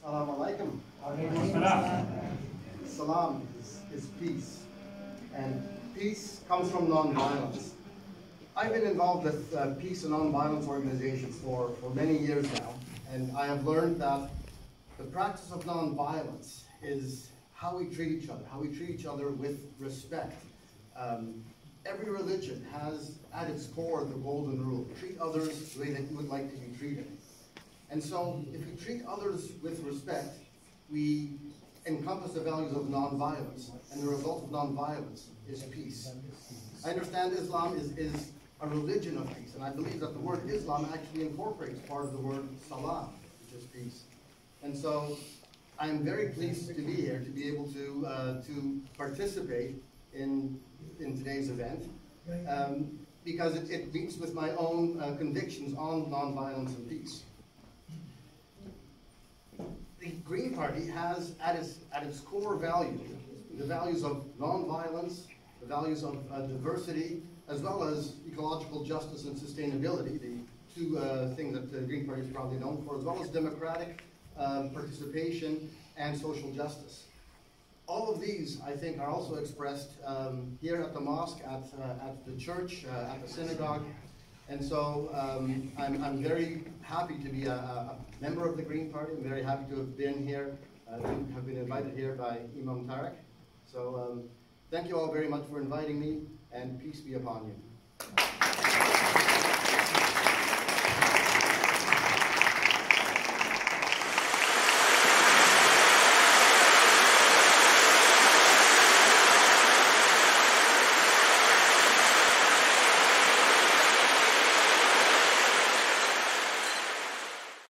Assalamu alaikum. Salam is peace, and peace comes from non-violence. I've been involved with peace and non-violence organizations for many years now, and I have learned that the practice of non-violence is how we treat each other with respect. Every religion has at its core the golden rule: treat others the way that you would like to be treated. And so if we treat others with respect, we encompass the values of non-violence, and the result of non-violence is peace. I understand Islam is a religion of peace, and I believe that the word Islam actually incorporates part of the word salam, which is peace. And so I am very pleased to be here, to be able to participate in today's event, because it meets with my own convictions on non-violence and peace. The Green Party has at its core value the values of non-violence, the values of diversity, as well as ecological justice and sustainability, the two things that the Green Party is probably known for, as well as democratic participation and social justice. All of these, I think, are also expressed here at the mosque, at the church, at the synagogue. And so I'm very happy to be a member of the Green Party. I'm very happy to have been here, to have been invited here by Imam Tarek. So thank you all very much for inviting me, and peace be upon you.